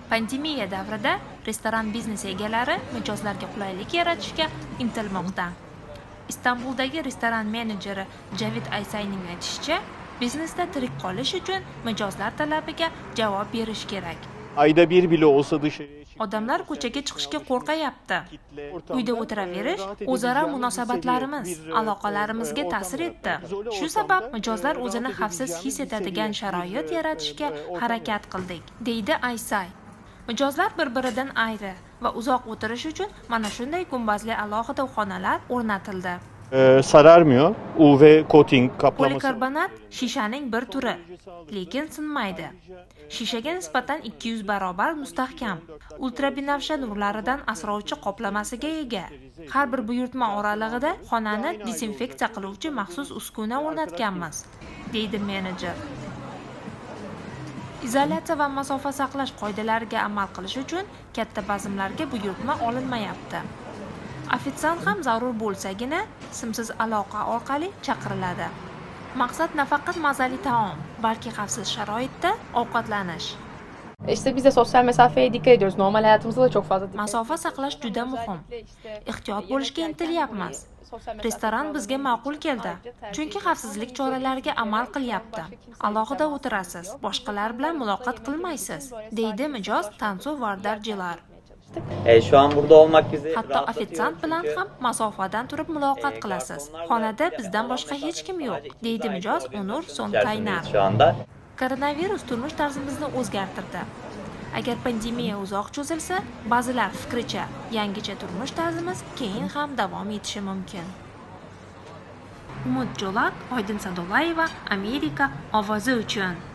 Pandemiya davrida restoran biznesi egalari mijozlarga qulaylik yaratishga intilmoqda. Istanbuldagi restoran menejeri Javid Aysayning aytishicha, biznesda tirik qolish uchun mijozlar talabiga javob berish kerak. Ayda bir bile olsa dışarıya Odamlar ko'chaga chiqishga qo'rqayapti. Uyda o'tiraverish o'zaro munosabatlarimiz, aloqalarimizga ta'sir etdi. Shu sabab mijozlar o'zini xavfsiz his etadigan sharoit yaratishga harakat qildik, deydi Aysay. Mijozlar bir-biridan ayri va uzoq o'tirish uchun mana shunday gumbazli alohida xonalar o'rnatildi. sararmıyor. UV coating kaplaması. Polikarbonat shishaning bir turi, lekin sinmaydi. Shishaga nisbatan 200 barobar mustahkam. Ultrabinafsha nurlaridan asrovchi qoplamasiga ega. Har bir buyurtma oralig'ida xonani dezinfeksiya qiluvchi maxsus uskuna o'rnatganmiz, deydi menejer. Izolyatsiya va masofa saqlash qoidalariga amal qilish uchun katta bazmlarga buyurtma olinmayapti. Ofitsiant ham zarur bo'lsagina simsiz aloqa orqali chaqiriladi. Maqsad nafaqat mazali taom, balki xavfsiz sharoitda ovqatlanish. İşte biz de sosyal mesafeye dikkat ediyoruz. Normal hayatımızda da çok fazla dikkat ediyoruz. Masofa saqlash juda muhim. Ehtiyot bo'lishga intilyapmiz. Restoran bizga ma'qul keldi, chunki xavfsizlik choralariga amal qilyapti. Alohida o'tirasiz, boshqalar bilan muloqot qilmaysiz, deydi mijoz Tansu Vardarjilar. Şu an burada olmak bizi Hatto ofitsiant bilan ham masofadan turib muloqot qilasiz. Xonada bizdan boshqa hech kim yo'q, deydi mijoz Onur Sonkaynar. şu anda. Koronavirus turmush tarzimizni o'zgartirdi. Agar pandemiya uzoq cho'zilsa, ba'zilar fikricha yangicha turmush tarzimiz keyin ham davom etishi mumkin. Umid Jo'lak, Oydin Sadolayeva, Amerika ovozi uchun.